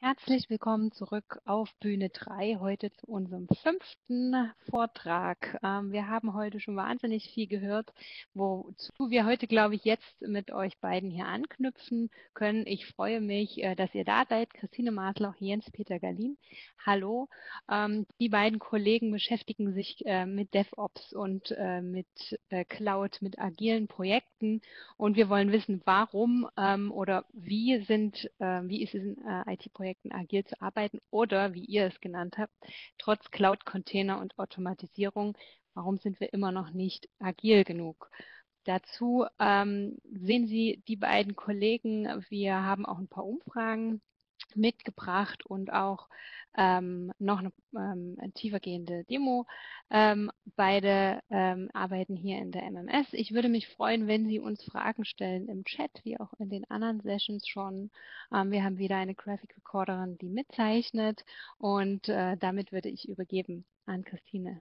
Herzlich willkommen zurück auf Bühne 3, heute zu unserem 5. Vortrag. Wir haben heute schon wahnsinnig viel gehört, wozu wir heute, glaube ich, jetzt mit euch beiden hier anknüpfen können. Ich freue mich, dass ihr da seid. Christine Maslauch, Jens-Peter Gallin. Hallo. Die beiden Kollegen beschäftigen sich mit DevOps und mit Cloud, mit agilen Projekten. Und wir wollen wissen, warum oder wie ist es in IT-Projekten agil zu arbeiten oder, wie ihr es genannt habt, trotz Cloud-Container und Automatisierung, warum sind wir immer noch nicht agil genug? Dazu sehen Sie die beiden Kollegen, wir haben auch ein paar Umfragen mitgebracht und auch noch eine tiefergehende Demo. Beide arbeiten hier in der MMS. Ich würde mich freuen, wenn Sie uns Fragen stellen im Chat, wie auch in den anderen Sessions schon. Wir haben wieder eine Graphic Recorderin, die mitzeichnet, und damit würde ich übergeben an Christine.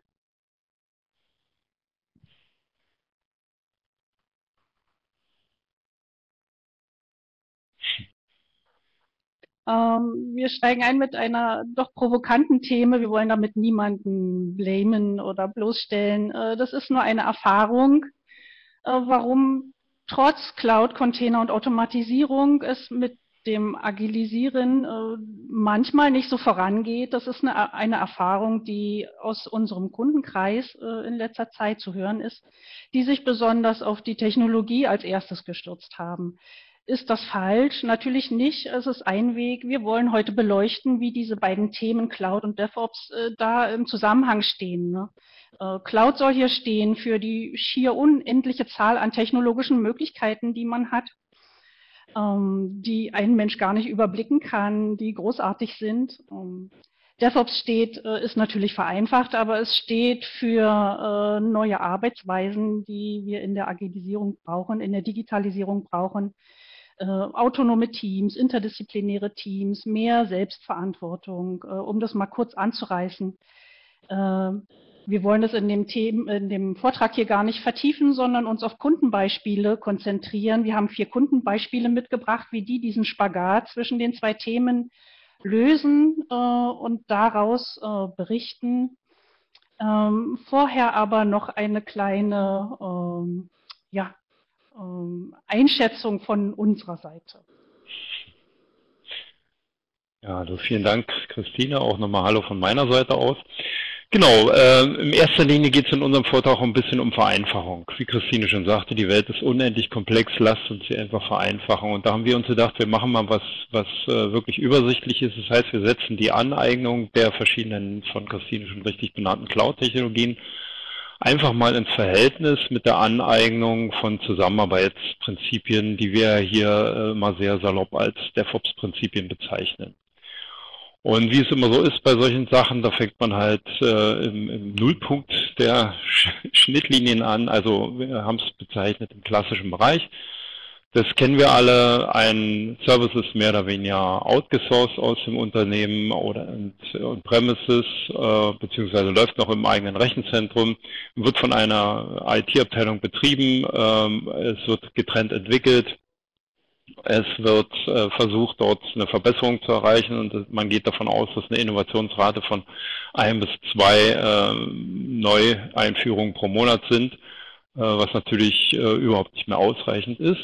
Wir steigen ein mit einer doch provokanten Thema. Wir wollen damit niemanden blamen oder bloßstellen. Das ist nur eine Erfahrung, warum trotz Cloud-Container und Automatisierung es mit dem Agilisieren manchmal nicht so vorangeht. Das ist eine Erfahrung, die aus unserem Kundenkreis in letzter Zeit zu hören ist, die sich besonders auf die Technologie als erstes gestürzt haben. Ist das falsch? Natürlich nicht. Es ist ein Weg. Wir wollen heute beleuchten, wie diese beiden Themen Cloud und DevOps da im Zusammenhang stehen. Ne? Cloud soll hier stehen für die schier unendliche Zahl an technologischen Möglichkeiten, die man hat, die ein Mensch gar nicht überblicken kann, die großartig sind. DevOps ist natürlich vereinfacht, aber es steht für neue Arbeitsweisen, die wir in der Agilisierung brauchen, in der Digitalisierung brauchen. Autonome Teams, interdisziplinäre Teams, mehr Selbstverantwortung, um das mal kurz anzureißen. Wir wollen das in dem Vortrag hier gar nicht vertiefen, sondern uns auf Kundenbeispiele konzentrieren. Wir haben 4 Kundenbeispiele mitgebracht, wie die diesen Spagat zwischen den 2 Themen lösen und daraus berichten. Vorher aber noch eine kleine Einschätzung von unserer Seite. Ja, also vielen Dank, Christine. Auch nochmal Hallo von meiner Seite aus. Genau, in erster Linie geht es in unserem Vortrag ein bisschen um Vereinfachung. Wie Christine schon sagte, die Welt ist unendlich komplex, lasst uns sie einfach vereinfachen. Und da haben wir uns gedacht, wir machen mal was wirklich übersichtlich ist. Das heißt, wir setzen die Aneignung der verschiedenen, von Christine schon richtig benannten Cloud-Technologien einfach mal ins Verhältnis mit der Aneignung von Zusammenarbeitsprinzipien, die wir hier mal sehr salopp als DevOps-Prinzipien bezeichnen. Und wie es immer so ist bei solchen Sachen, da fängt man halt im Nullpunkt der Schnittlinien an. Also wir haben es bezeichnet im klassischen Bereich. Das kennen wir alle. Ein Service ist mehr oder weniger outgesourced aus dem Unternehmen oder on-premises, beziehungsweise läuft noch im eigenen Rechenzentrum, wird von einer IT-Abteilung betrieben, es wird getrennt entwickelt. Es wird versucht, dort eine Verbesserung zu erreichen, und man geht davon aus, dass eine Innovationsrate von 1 bis 2 Neueinführungen pro Monat sind, was natürlich überhaupt nicht mehr ausreichend ist.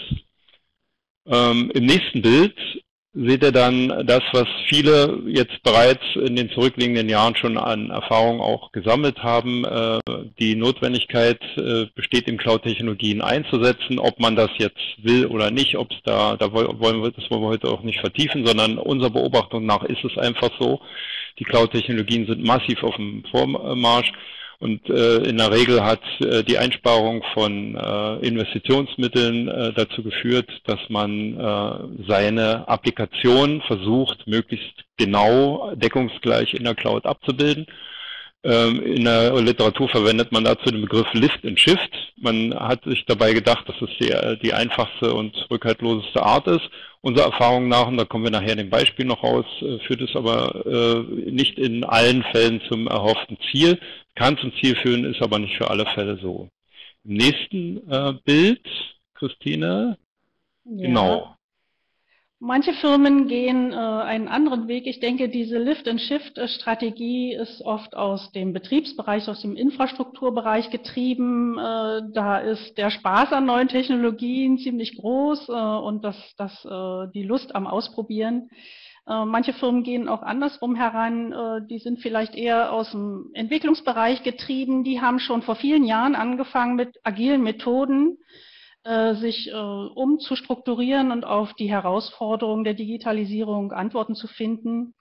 Im nächsten Bild seht ihr dann das, was viele jetzt bereits in den zurückliegenden Jahren schon an Erfahrung auch gesammelt haben. Die Notwendigkeit besteht, in Cloud-Technologien einzusetzen, ob man das jetzt will oder nicht, ob es das wollen wir heute auch nicht vertiefen, sondern unserer Beobachtung nach ist es einfach so. Die Cloud-Technologien sind massiv auf dem Vormarsch. Und in der Regel hat die Einsparung von Investitionsmitteln dazu geführt, dass man seine Applikation versucht, möglichst genau deckungsgleich in der Cloud abzubilden. In der Literatur verwendet man dazu den Begriff Lift and Shift. Man hat sich dabei gedacht, dass es die einfachste und rückhaltloseste Art ist. Unserer Erfahrung nach, und da kommen wir nachher in dem Beispiel noch raus, führt es aber nicht in allen Fällen zum erhofften Ziel. Kann zum Ziel führen, ist aber nicht für alle Fälle so. Im nächsten Bild, Christine. Ja. Genau. Manche Firmen gehen einen anderen Weg. Ich denke, diese Lift-and-Shift-Strategie ist oft aus dem Betriebsbereich, aus dem Infrastrukturbereich getrieben. Da ist der Spaß an neuen Technologien ziemlich groß und die Lust am Ausprobieren. Manche Firmen gehen auch andersrum heran. Die sind vielleicht eher aus dem Entwicklungsbereich getrieben. Die haben schon vor vielen Jahren angefangen mit agilen Methoden, sich umzustrukturieren und auf die Herausforderungen der Digitalisierung Antworten zu finden.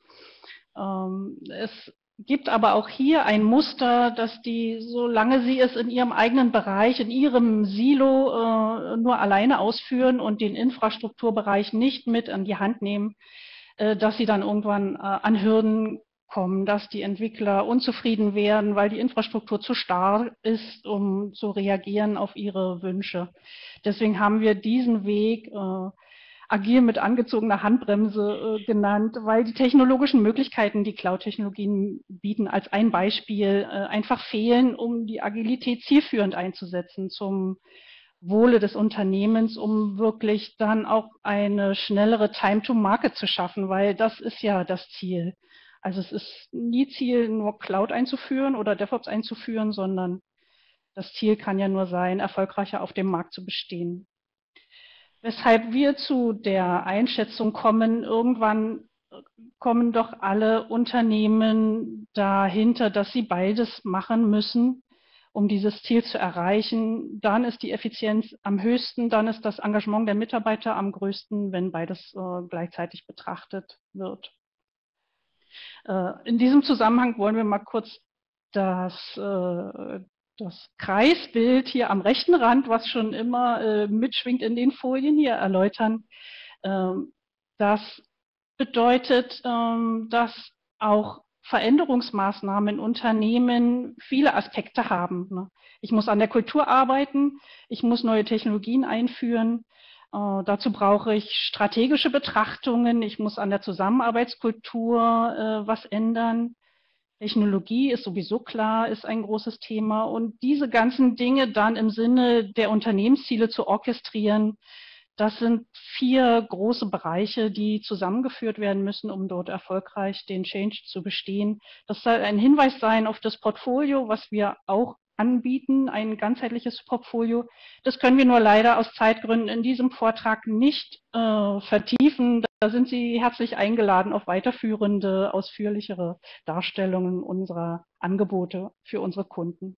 Es gibt aber auch hier ein Muster, dass die, solange sie es in ihrem eigenen Bereich, in ihrem Silo nur alleine ausführen und den Infrastrukturbereich nicht mit an die Hand nehmen, dass sie dann irgendwann an Hürden kommen, dass die Entwickler unzufrieden werden, weil die Infrastruktur zu starr ist, um zu reagieren auf ihre Wünsche. Deswegen haben wir diesen Weg agil mit angezogener Handbremse genannt, weil die technologischen Möglichkeiten, die Cloud-Technologien bieten, als ein Beispiel einfach fehlen, um die Agilität zielführend einzusetzen zum Wohle des Unternehmens, um wirklich dann auch eine schnellere Time to Market zu schaffen, weil das ist ja das Ziel. Also es ist nie Ziel, nur Cloud einzuführen oder DevOps einzuführen, sondern das Ziel kann ja nur sein, erfolgreicher auf dem Markt zu bestehen. Weshalb wir zu der Einschätzung kommen, irgendwann kommen doch alle Unternehmen dahinter, dass sie beides machen müssen, um dieses Ziel zu erreichen. Dann ist die Effizienz am höchsten, dann ist das Engagement der Mitarbeiter am größten, wenn beides gleichzeitig betrachtet wird. In diesem Zusammenhang wollen wir mal kurz das Kreisbild hier am rechten Rand, was schon immer mitschwingt in den Folien hier, erläutern. Das bedeutet, dass auch Veränderungsmaßnahmen in Unternehmen viele Aspekte haben. Ich muss an der Kultur arbeiten, ich muss neue Technologien einführen. Dazu brauche ich strategische Betrachtungen, ich muss an der Zusammenarbeitskultur was ändern. Technologie ist sowieso klar, ist ein großes Thema. Und diese ganzen Dinge dann im Sinne der Unternehmensziele zu orchestrieren, das sind 4 große Bereiche, die zusammengeführt werden müssen, um dort erfolgreich den Change zu bestehen. Das soll ein Hinweis sein auf das Portfolio, was wir auch anbieten, ein ganzheitliches Portfolio. Das können wir nur leider aus Zeitgründen in diesem Vortrag nicht vertiefen. Da sind Sie herzlich eingeladen auf weiterführende, ausführlichere Darstellungen unserer Angebote für unsere Kunden.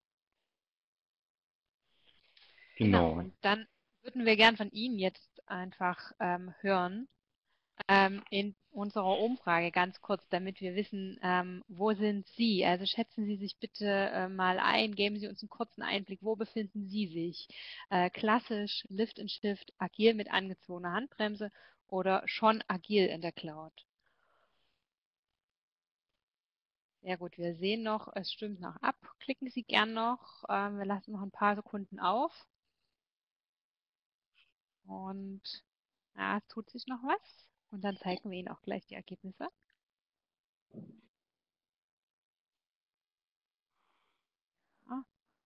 Genau, und dann würden wir gern von Ihnen jetzt einfach hören, in unserer Umfrage ganz kurz, damit wir wissen, wo sind Sie? Also schätzen Sie sich bitte mal ein, geben Sie uns einen kurzen Einblick, wo befinden Sie sich? Klassisch, Lift and Shift, agil mit angezogener Handbremse oder schon agil in der Cloud? Sehr gut, wir sehen noch, es stimmt noch ab. Klicken Sie gern noch, wir lassen noch ein paar Sekunden auf. Und ja, es tut sich noch was. Und dann zeigen wir Ihnen auch gleich die Ergebnisse. Ja.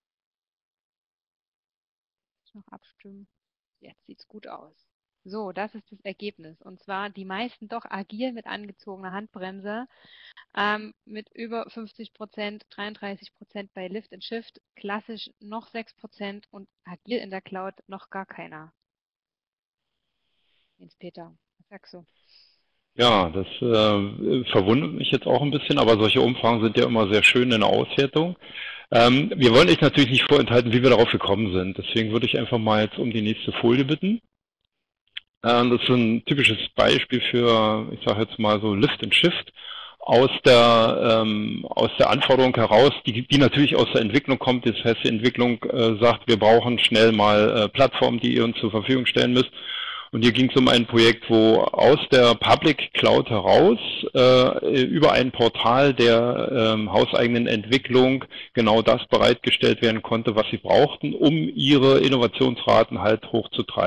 Noch abstimmen. Jetzt sieht es gut aus. So, das ist das Ergebnis. Und zwar die meisten doch agil mit angezogener Handbremse. Mit über 50%, 33% bei Lift and Shift, klassisch noch 6% und agil in der Cloud noch gar keiner. Jens-Peter, was sagst du? Ja, das verwundert mich jetzt auch ein bisschen, aber solche Umfragen sind ja immer sehr schön in der Auswertung. Wir wollen euch natürlich nicht vorenthalten, wie wir darauf gekommen sind. Deswegen würde ich einfach mal jetzt um die nächste Folie bitten. Das ist ein typisches Beispiel für, ich sage jetzt mal so Lift and Shift aus der Anforderung heraus, die natürlich aus der Entwicklung kommt. Das heißt, die Entwicklung sagt, wir brauchen schnell mal Plattformen, die ihr uns zur Verfügung stellen müsst. Und hier ging es um ein Projekt, wo aus der Public Cloud heraus über ein Portal der hauseigenen Entwicklung genau das bereitgestellt werden konnte, was sie brauchten, um ihre Innovationsraten halt hochzutreiben.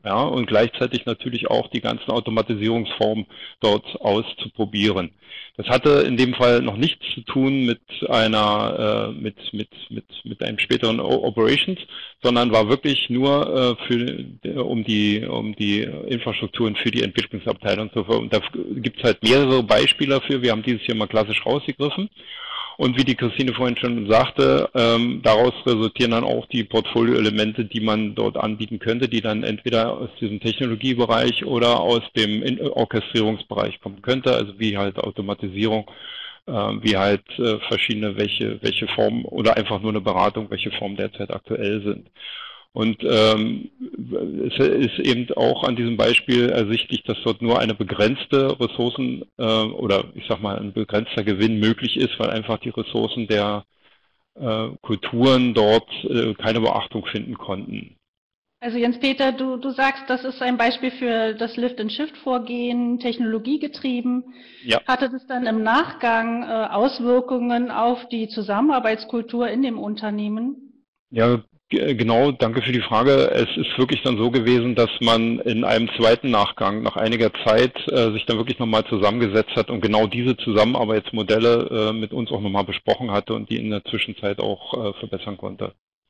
ja, und gleichzeitig natürlich auch die ganzen Automatisierungsformen dort auszuprobieren. Das hatte in dem Fall noch nichts zu tun mit einer mit einem späteren Operations, sondern war wirklich nur um die Infrastrukturen für die Entwicklungsabteilung zu verwenden. Da gibt es halt mehrere Beispiele dafür. Wir haben dieses hier mal klassisch rausgegriffen. Und wie die Christine vorhin schon sagte, daraus resultieren dann auch die Portfolioelemente, die man dort anbieten könnte, die dann entweder aus diesem Technologiebereich oder aus dem Orchestrierungsbereich kommen könnte, also wie halt Automatisierung, wie halt verschiedene, welche Formen oder einfach nur eine Beratung, welche Formen derzeit aktuell sind. Und es ist eben auch an diesem Beispiel ersichtlich, dass dort nur eine begrenzte Ressourcen oder ich sag mal ein begrenzter Gewinn möglich ist, weil einfach die Ressourcen der Kulturen dort keine Beachtung finden konnten. Also Jens-Peter, du sagst, das ist ein Beispiel für das Lift-and-Shift-Vorgehen, technologiegetrieben. Ja. Hatte das dann im Nachgang Auswirkungen auf die Zusammenarbeitskultur in dem Unternehmen? Ja, genau, danke für die Frage. Es ist wirklich dann so gewesen, dass man in einem zweiten Nachgang nach einiger Zeit sich dann wirklich nochmal zusammengesetzt hat und genau diese Zusammenarbeitsmodelle mit uns auch nochmal besprochen hatte und die in der Zwischenzeit auch verbessern konnte.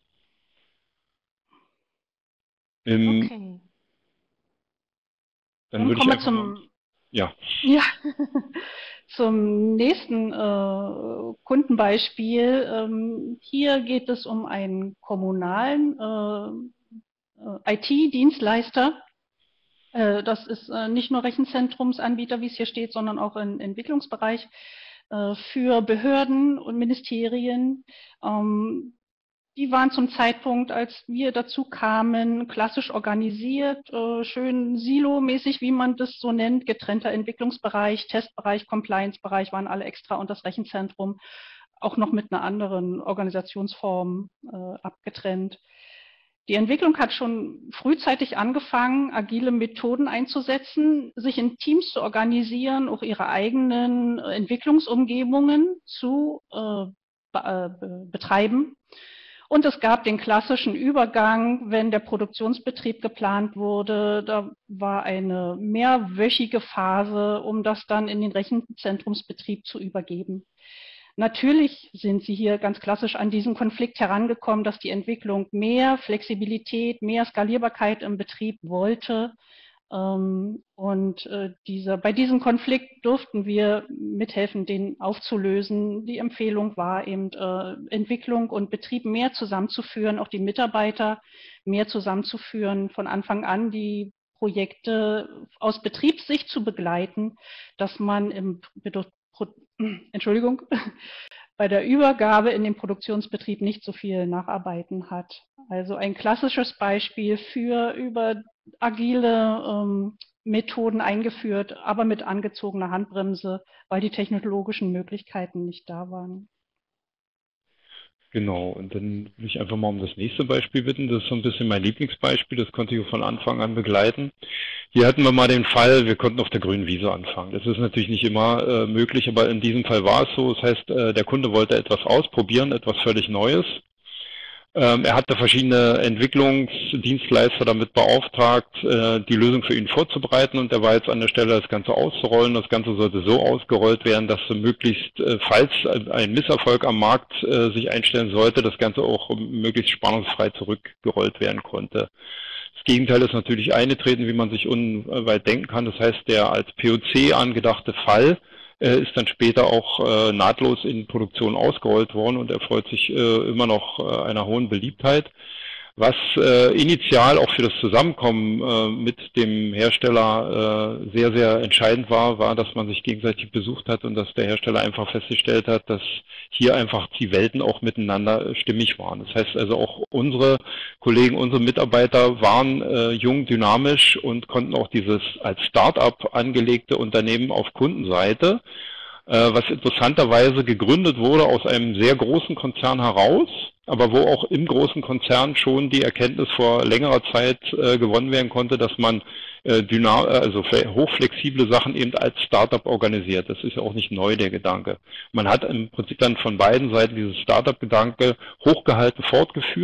Okay. Dann würde ich einfach ja. Zum nächsten Kundenbeispiel. Hier geht es um einen kommunalen IT-Dienstleister. Das ist nicht nur Rechenzentrumsanbieter, wie es hier steht, sondern auch im Entwicklungsbereich für Behörden und Ministerien. Die waren zum Zeitpunkt, als wir dazu kamen, klassisch organisiert, schön silomäßig, wie man das so nennt, getrennter Entwicklungsbereich, Testbereich, Compliance-Bereich waren alle extra und das Rechenzentrum auch noch mit einer anderen Organisationsform abgetrennt. Die Entwicklung hat schon frühzeitig angefangen, agile Methoden einzusetzen, sich in Teams zu organisieren, auch ihre eigenen Entwicklungsumgebungen zu betreiben. Und es gab den klassischen Übergang, wenn der Produktionsbetrieb geplant wurde. Da war eine mehrwöchige Phase, um das dann in den Rechenzentrumsbetrieb zu übergeben. Natürlich sind Sie hier ganz klassisch an diesen Konflikt herangekommen, dass die Entwicklung mehr Flexibilität, mehr Skalierbarkeit im Betrieb wollte. Bei diesem Konflikt durften wir mithelfen, den aufzulösen. Die Empfehlung war eben, Entwicklung und Betrieb mehr zusammenzuführen, auch die Mitarbeiter mehr zusammenzuführen, von Anfang an die Projekte aus Betriebssicht zu begleiten, dass man bei der Übergabe in den Produktionsbetrieb nicht so viel Nacharbeiten hat. Also ein klassisches Beispiel für über agile Methoden eingeführt, aber mit angezogener Handbremse, weil die technologischen Möglichkeiten nicht da waren. Genau, und dann will ich einfach mal um das nächste Beispiel bitten. Das ist so ein bisschen mein Lieblingsbeispiel, das konnte ich von Anfang an begleiten. Hier hatten wir mal den Fall, wir konnten auf der grünen Wiese anfangen. Das ist natürlich nicht immer möglich, aber in diesem Fall war es so. Das heißt, der Kunde wollte etwas ausprobieren, etwas völlig Neues. Er hatte verschiedene Entwicklungsdienstleister damit beauftragt, die Lösung für ihn vorzubereiten, und er war jetzt an der Stelle, das Ganze auszurollen. Das Ganze sollte so ausgerollt werden, dass möglichst, falls ein Misserfolg am Markt sich einstellen sollte, das Ganze auch möglichst spannungsfrei zurückgerollt werden konnte. Das Gegenteil ist natürlich eingetreten, wie man sich unweit denken kann. Das heißt, der als POC angedachte Fall ist dann später auch nahtlos in Produktion ausgerollt worden und erfreut sich immer noch einer hohen Beliebtheit. Was initial auch für das Zusammenkommen mit dem Hersteller sehr, sehr entscheidend war, war, dass man sich gegenseitig besucht hat und dass der Hersteller einfach festgestellt hat, dass hier einfach die Welten auch miteinander stimmig waren. Das heißt also auch unsere Kollegen, unsere Mitarbeiter waren jung, dynamisch und konnten auch dieses als Start-up angelegte Unternehmen auf Kundenseite, was interessanterweise gegründet wurde aus einem sehr großen Konzern heraus, aber wo auch im großen Konzern schon die Erkenntnis vor längerer Zeit gewonnen werden konnte, dass man also hochflexible Sachen eben als Startup organisiert. Das ist ja auch nicht neu, der Gedanke. Man hat im Prinzip dann von beiden Seiten dieses Startup-Gedanke hochgehalten fortgeführt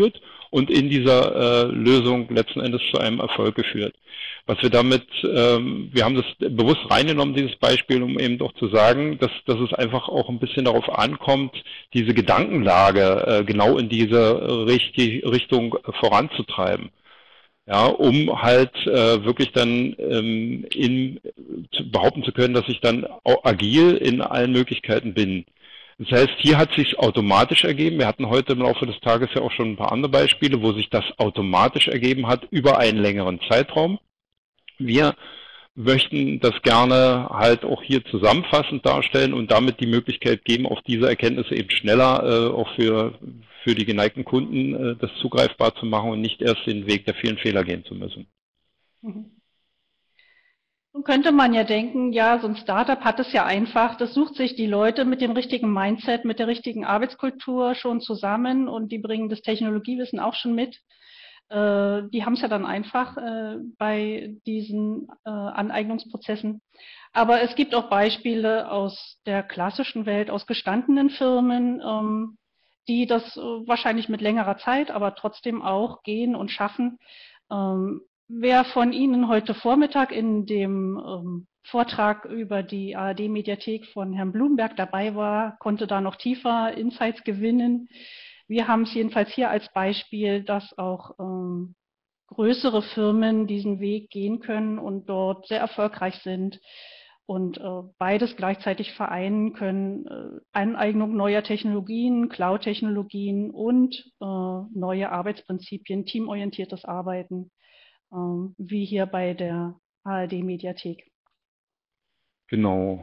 und in dieser Lösung letzten Endes zu einem Erfolg geführt. Was wir damit, wir haben das bewusst reingenommen, dieses Beispiel, um eben doch zu sagen, dass es einfach auch ein bisschen darauf ankommt, diese Gedankenlage genau in diese Richtung voranzutreiben. Ja, um halt wirklich dann behaupten zu können, dass ich dann auch agil in allen Möglichkeiten bin. Das heißt, hier hat sich automatisch ergeben. Wir hatten heute im Laufe des Tages ja auch schon ein paar andere Beispiele, wo sich das automatisch ergeben hat über einen längeren Zeitraum. Wir möchten das gerne halt auch hier zusammenfassend darstellen und damit die Möglichkeit geben, auf diese Erkenntnisse eben schneller auch für die geneigten Kunden das zugreifbar zu machen und nicht erst den Weg der vielen Fehler gehen zu müssen. Mhm. Nun könnte man ja denken, ja, so ein Startup hat es ja einfach, das sucht sich die Leute mit dem richtigen Mindset, mit der richtigen Arbeitskultur schon zusammen und die bringen das Technologiewissen auch schon mit. Die haben es ja dann einfach bei diesen Aneignungsprozessen. Aber es gibt auch Beispiele aus der klassischen Welt, aus gestandenen Firmen, die das wahrscheinlich mit längerer Zeit, aber trotzdem auch gehen und schaffen. Wer von Ihnen heute Vormittag in dem Vortrag über die ARD-Mediathek von Herrn Blumberg dabei war, konnte da noch tiefer Insights gewinnen. Wir haben es jedenfalls hier als Beispiel, dass auch größere Firmen diesen Weg gehen können und dort sehr erfolgreich sind und beides gleichzeitig vereinen können. Aneignung neuer Technologien, Cloud-Technologien und neue Arbeitsprinzipien, teamorientiertes Arbeiten, wie hier bei der ARD-Mediathek. Genau.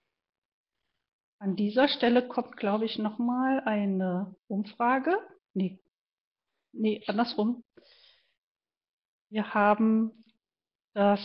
An dieser Stelle kommt, glaube ich, nochmal eine Umfrage. Nee, andersrum. Wir haben das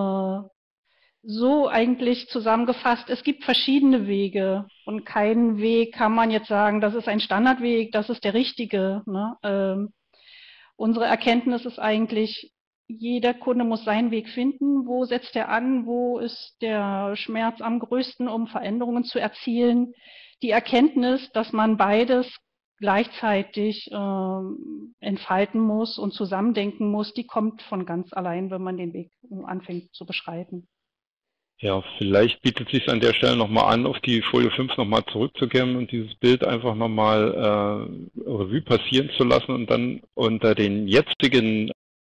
so eigentlich zusammengefasst. Es gibt verschiedene Wege und keinen Weg kann man jetzt sagen, das ist ein Standardweg, das ist der richtige. Ne? Unsere Erkenntnis ist eigentlich, jeder Kunde muss seinen Weg finden. Wo setzt er an? Wo ist der Schmerz am größten, um Veränderungen zu erzielen? Die Erkenntnis, dass man beides gleichzeitig entfalten muss und zusammendenken muss, die kommt von ganz allein, wenn man den Weg anfängt zu beschreiten. Ja, vielleicht bietet es sich an der Stelle nochmal an, auf die Folie 5 nochmal zurückzukehren und dieses Bild einfach nochmal Revue passieren zu lassen und dann unter den jetzigen,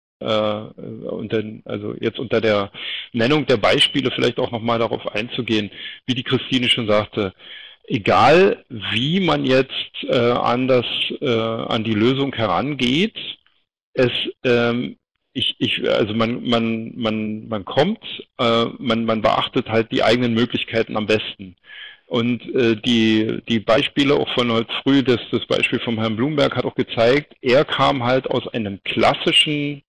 also jetzt unter der Nennung der Beispiele vielleicht auch nochmal darauf einzugehen, wie die Christine schon sagte, egal wie man jetzt an die Lösung herangeht, es also man kommt, man beachtet halt die eigenen Möglichkeiten am besten. Und die Beispiele auch von heute früh, das Beispiel von Herrn Blumberg hat auch gezeigt, er kam halt aus einem klassischen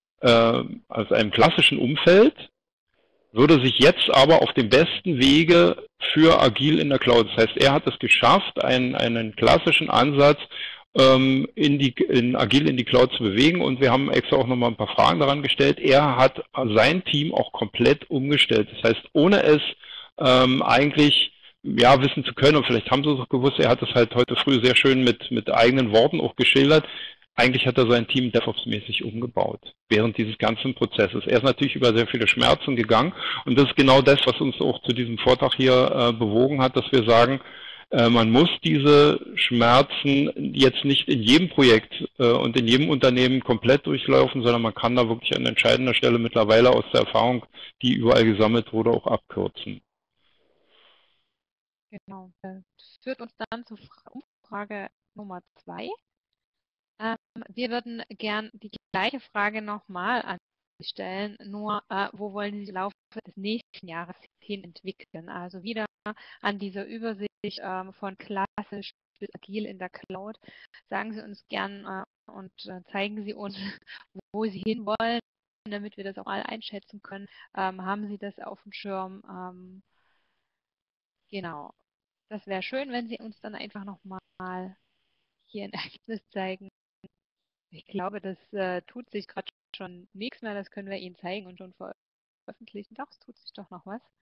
Umfeld, würde sich jetzt aber auf dem besten Wege für agil in der Cloud. Das heißt, er hat es geschafft, einen klassischen Ansatz agil in die Cloud zu bewegen, und wir haben extra auch nochmal ein paar Fragen daran gestellt. Er hat sein Team auch komplett umgestellt. Das heißt, ohne es eigentlich ja wissen zu können, und vielleicht haben Sie es auch gewusst, er hat es halt heute früh sehr schön mit eigenen Worten auch geschildert. Eigentlich hat er sein Team DevOps-mäßig umgebaut während dieses ganzen Prozesses. Er ist natürlich über sehr viele Schmerzen gegangen, und das ist genau das, was uns auch zu diesem Vortrag hier bewogen hat, dass wir sagen, man muss diese Schmerzen jetzt nicht in jedem Projekt und in jedem Unternehmen komplett durchlaufen, sondern man kann da wirklich an entscheidender Stelle mittlerweile aus der Erfahrung, die überall gesammelt wurde, auch abkürzen. Genau. Das führt uns dann zur Umfrage Nummer 2. Wir würden gern die gleiche Frage nochmal an Sie stellen, nur wo wollen Sie im Laufe des nächsten Jahres hin entwickeln? Also wieder an dieser Übersicht von klassisch bis agil in der Cloud. Sagen Sie uns gern und zeigen Sie uns, wo Sie hinwollen, damit wir das auch alle einschätzen können. Haben Sie das auf dem Schirm? Genau. Das wäre schön, wenn Sie uns dann einfach nochmal hier in Ergebnis zeigen. Ich glaube, das tut sich gerade schon nichts mehr. Das können wir Ihnen zeigen und schon veröffentlichen. Doch, es tut sich doch noch was.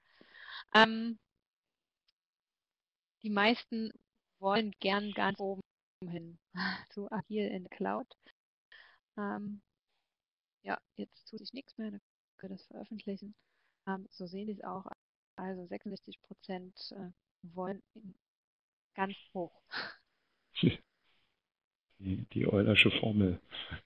Die meisten wollen gern ganz oben hin zu agil in der Cloud. Ja, jetzt tut sich nichts mehr, dann können wir das veröffentlichen. So sehen die es auch. Also 66% wollen ganz hoch. Die Eulersche Formel.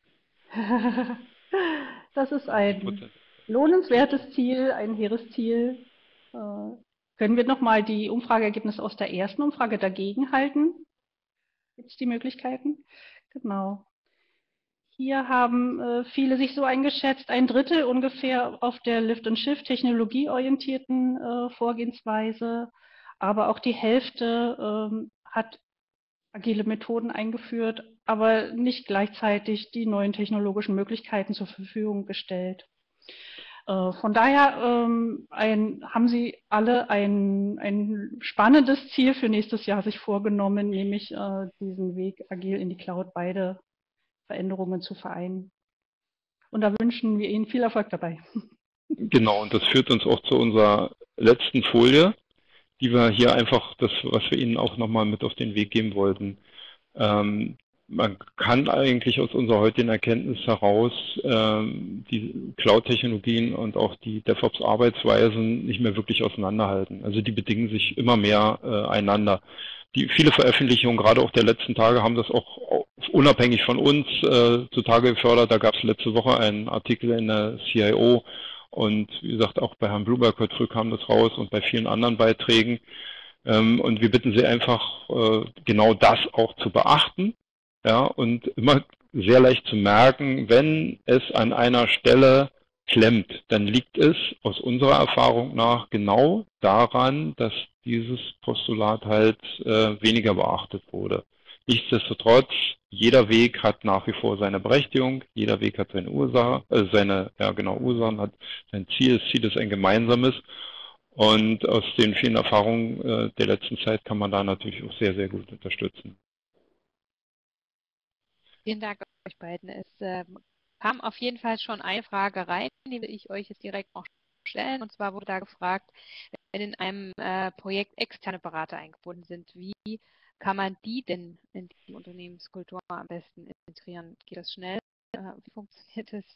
Das ist ein lohnenswertes Ziel, ein hehres Ziel. Können wir nochmal die Umfrageergebnisse aus der ersten Umfrage dagegen halten? Gibt es die Möglichkeiten? Genau. Hier haben viele sich so eingeschätzt, ein Drittel ungefähr auf der Lift-and-Shift technologieorientierten Vorgehensweise, aber auch die Hälfte hat agile Methoden eingeführt, aber nicht gleichzeitig die neuen technologischen Möglichkeiten zur Verfügung gestellt. Von daher haben Sie alle ein spannendes Ziel für nächstes Jahr sich vorgenommen, nämlich diesen Weg agil in die Cloud, beide Veränderungen zu vereinen. Und da wünschen wir Ihnen viel Erfolg dabei. Genau, und das führt uns auch zu unserer letzten Folie, die wir hier einfach, was wir Ihnen auch nochmal mit auf den Weg geben wollten. Man kann eigentlich aus unserer heutigen Erkenntnis heraus die Cloud-Technologien und auch die DevOps-Arbeitsweisen nicht mehr wirklich auseinanderhalten. Also die bedingen sich immer mehr einander. Viele Veröffentlichungen, gerade auch der letzten Tage, haben das auch unabhängig von uns zutage gefördert. Da gab es letzte Woche einen Artikel in der CIO und wie gesagt, auch bei Herrn Bloomberg heute früh kam das raus und bei vielen anderen Beiträgen. Und wir bitten Sie einfach, genau das auch zu beachten, ja, und immer sehr leicht zu merken, wenn es an einer Stelle klemmt, dann liegt es aus unserer Erfahrung nach genau daran, dass dieses Postulat halt weniger beachtet wurde. Nichtsdestotrotz, jeder Weg hat nach wie vor seine Berechtigung, jeder Weg hat seine Ursache, Ursachen hat sein Ziel. Das Ziel ist ein gemeinsames. Und aus den vielen Erfahrungen der letzten Zeit kann man da natürlich auch sehr, sehr gut unterstützen. Vielen Dank euch beiden. Es kam auf jeden Fall schon eine Frage rein, die will ich euch jetzt direkt noch stellen. Und zwar wurde da gefragt, wenn in einem Projekt externe Berater eingebunden sind, wie kann man die denn in die Unternehmenskultur am besten integrieren? Geht das schnell? Wie funktioniert das?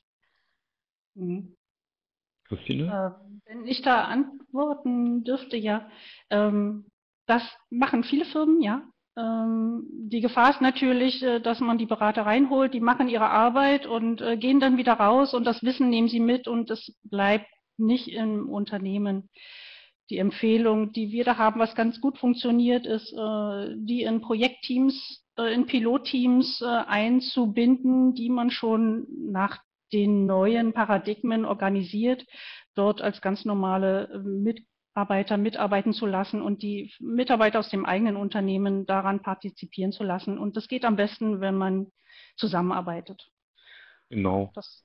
Christine? Wenn ich da antworten dürfte, ja, das machen viele Firmen, ja. Die Gefahr ist natürlich, dass man die Berater reinholt, die machen ihre Arbeit und gehen dann wieder raus und das Wissen nehmen sie mit und es bleibt nicht im Unternehmen. Die Empfehlung, die wir da haben, was ganz gut funktioniert, ist, die in Projektteams, in Pilotteams einzubinden, die man schon nach den neuen Paradigmen organisiert, dort als ganz normale Mitarbeiter mitarbeiten zu lassen und die Mitarbeiter aus dem eigenen Unternehmen daran partizipieren zu lassen. Und das geht am besten, wenn man zusammenarbeitet. Genau. Das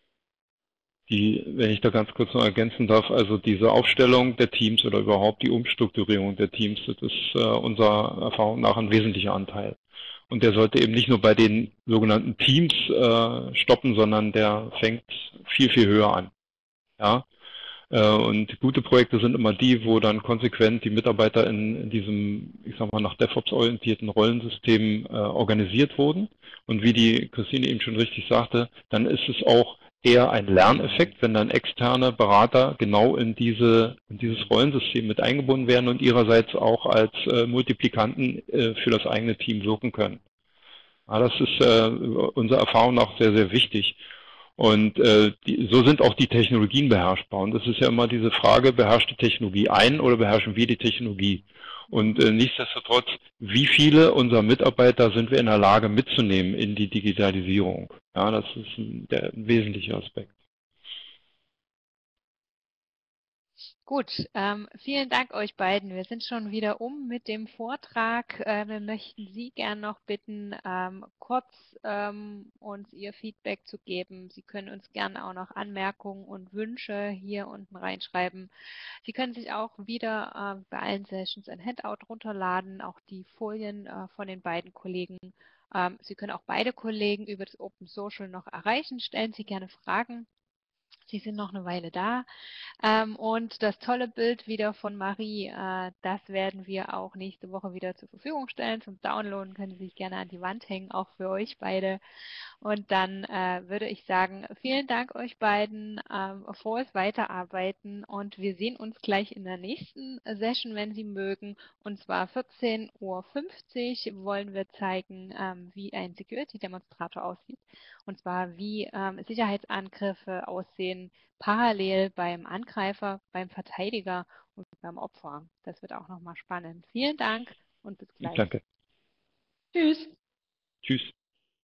Wenn ich da ganz kurz noch ergänzen darf, also diese Aufstellung der Teams oder überhaupt die Umstrukturierung der Teams, das ist unserer Erfahrung nach ein wesentlicher Anteil. Und der sollte eben nicht nur bei den sogenannten Teams stoppen, sondern der fängt viel, viel höher an. Ja? Und gute Projekte sind immer die, wo dann konsequent die Mitarbeiter in diesem, ich sag mal, nach DevOps-orientierten Rollensystem organisiert wurden. Und wie die Christine eben schon richtig sagte, dann ist es auch eher ein Lerneffekt, wenn dann externe Berater genau in dieses Rollensystem mit eingebunden werden und ihrerseits auch als Multiplikanten für das eigene Team wirken können. Ja, das ist unserer Erfahrung nach sehr, sehr wichtig. Und so sind auch die Technologien beherrschbar. Und das ist ja immer diese Frage, beherrscht die Technologie ein oder beherrschen wir die Technologie? Und nichtsdestotrotz, wie viele unserer Mitarbeiter sind wir in der Lage mitzunehmen in die Digitalisierung? Ja, das ist ein wesentlicher Aspekt. Gut, vielen Dank euch beiden. Wir sind schon wieder mit dem Vortrag. Wir möchten Sie gern noch bitten, kurz uns Ihr Feedback zu geben. Sie können uns gerne auch noch Anmerkungen und Wünsche hier unten reinschreiben. Sie können sich auch wieder bei allen Sessions ein Handout runterladen, auch die Folien von den beiden Kollegen. Sie können auch beide Kollegen über das Open Social noch erreichen. Stellen Sie gerne Fragen. Sie sind noch eine Weile da. Und das tolle Bild wieder von Marie, das werden wir auch nächste Woche wieder zur Verfügung stellen. Zum Downloaden können Sie sich gerne an die Wand hängen, auch für euch beide. Und dann würde ich sagen, vielen Dank euch beiden, frohes Weiterarbeiten und wir sehen uns gleich in der nächsten Session, wenn Sie mögen. Und zwar 14:50 Uhr wollen wir zeigen, wie ein Security-Demonstrator aussieht. Und zwar wie Sicherheitsangriffe aussehen, parallel beim Angreifer, beim Verteidiger und beim Opfer. Das wird auch nochmal spannend. Vielen Dank und bis gleich. Danke. Tschüss. Tschüss.